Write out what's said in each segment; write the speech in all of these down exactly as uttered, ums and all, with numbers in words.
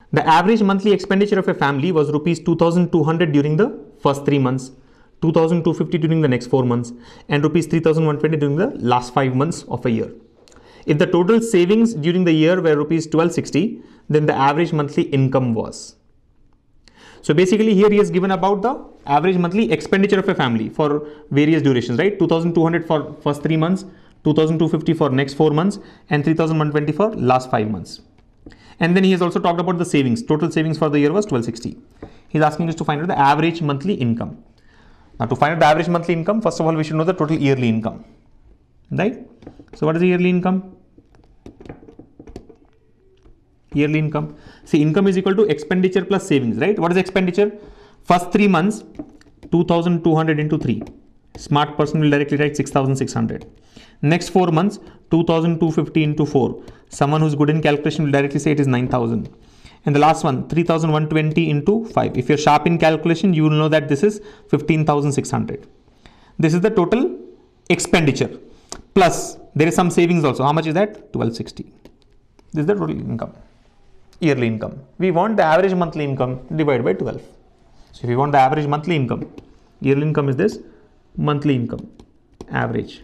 The average monthly expenditure of a family was rupees two thousand two hundred during the first three months, two thousand two hundred fifty during the next four months, and rupees three thousand one hundred twenty during the last five months of a year. If the total savings during the year were rupees twelve sixty, then the average monthly income was. So basically here he has given about the average monthly expenditure of a family for various durations, right? two thousand two hundred for first three months, two thousand two hundred fifty for next four months, and three thousand one hundred twenty for last five months. And then he has also talked about the savings. Total savings for the year was twelve sixty. He's asking us to find out the average monthly income. Now to find out the average monthly income, first of all, we should know the total yearly income, right? So what is the yearly income? Yearly income. See, income is equal to expenditure plus savings, right? What is expenditure? First three months, two thousand two hundred into three. Smart person will directly write six thousand six hundred. Next four months, two thousand two hundred fifty into four. Someone who's good in calculation will directly say it is nine thousand. And the last one, three thousand one hundred twenty into five. If you're sharp in calculation, you will know that this is fifteen thousand six hundred. This is the total expenditure. Plus, there is some savings also. How much is that? twelve sixty. This is the total income. Yearly income. We want the average monthly income divided by twelve. So if you want the average monthly income, yearly income is this, monthly income, average.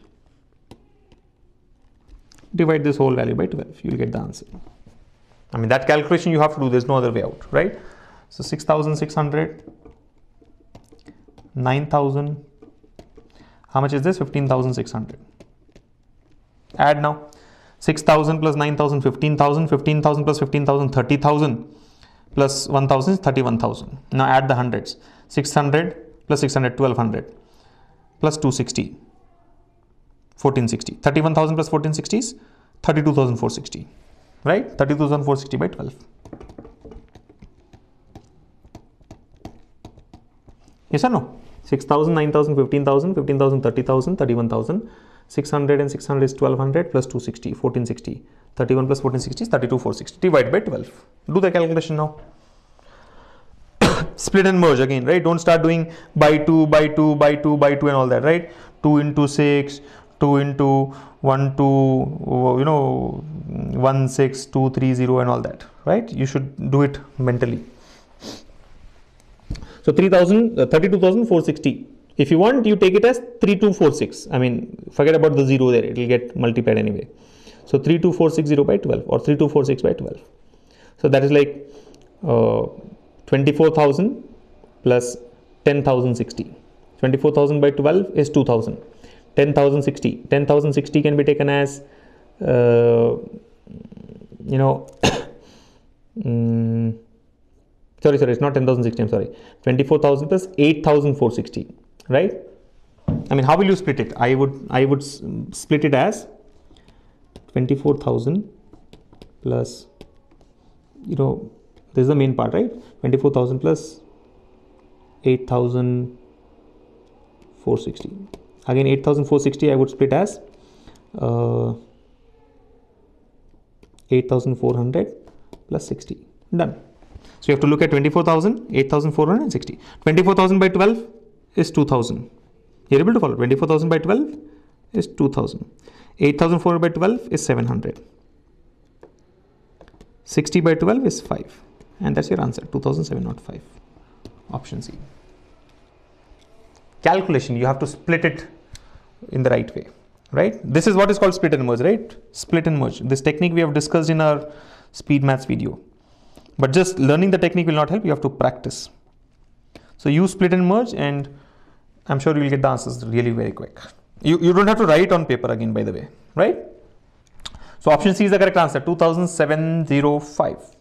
Divide this whole value by twelve, you will get the answer. I mean, that calculation you have to do, there's no other way out, right? So six thousand six hundred, nine thousand, how much is this? fifteen thousand six hundred. Add now. six thousand plus nine thousand, fifteen thousand, fifteen thousand plus fifteen thousand, thirty thousand, plus one thousand is thirty-one thousand. Now add the hundreds. six hundred plus six hundred, twelve hundred, plus two hundred sixty, fourteen sixty. thirty-one thousand plus fourteen sixty is thirty-two thousand four hundred sixty, right? thirty-two thousand four hundred sixty by twelve. Yes or no? six thousand, nine thousand, fifteen thousand, fifteen thousand, thirty thousand, thirty-one thousand. six hundred and six hundred is twelve hundred plus two hundred sixty, fourteen sixty. thirty-one plus fourteen sixty is thirty-two thousand four hundred sixty. Divide by twelve. Do the calculation now. Split and merge again, right? Don't start doing by two, by two, by two, by two and all that, right? two into six, two into one, two, you know, one, six, two, three, zero and all that, right? You should do it mentally. So three thousand, uh, thirty-two thousand four hundred sixty. If you want, you take it as three two four six. I mean, forget about the zero there. It will get multiplied anyway. So three two four six zero by twelve or three two four six by twelve. So that is like uh, twenty-four thousand plus ten thousand sixty. twenty-four thousand by twelve is two thousand. ten thousand sixty. ten thousand sixty can be taken as, uh, you know, um, sorry, sorry, it's not ten thousand sixty. I'm sorry. twenty-four thousand plus eight thousand four hundred sixty. Right? I mean, how will you split it? I would I would split it as twenty-four thousand plus, you know, this is the main part, right? twenty-four thousand plus eight thousand four hundred sixty. Again, eight thousand four hundred sixty I would split as uh, eight thousand four hundred plus sixty. Done. So you have to look at twenty-four thousand, eight thousand four hundred sixty. twenty-four thousand by twelve is two thousand. You're able to follow. twenty-four thousand by twelve is two thousand. eight thousand four hundred by twelve is seven hundred. sixty by twelve is five. And that's your answer, two thousand seven hundred five. Option C. Calculation, you have to split it in the right way, right? This is what is called split and merge, right? Split and merge. This technique we have discussed in our speed maths video. But just learning the technique will not help. You have to practice. So use split and merge and I'm sure you will get the answers really very quick. You, you don't have to write on paper again, by the way, right? So option C is the correct answer, two thousand seven hundred five.